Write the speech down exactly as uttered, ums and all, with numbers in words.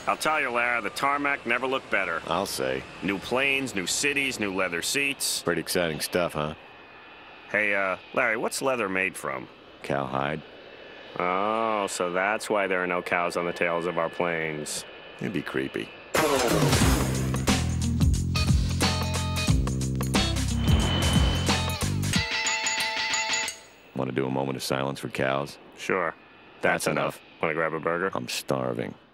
I'll tell you, Larry, the tarmac never looked better. I'll say. New planes, new cities, new leather seats. Pretty exciting stuff, huh? Hey, uh, Larry, what's leather made from? Cowhide. Oh, so that's why there are no cows on the tails of our planes. It'd be creepy. Want to do a moment of silence for cows? Sure. That's That's, enough. enough. Want to grab a burger? I'm starving.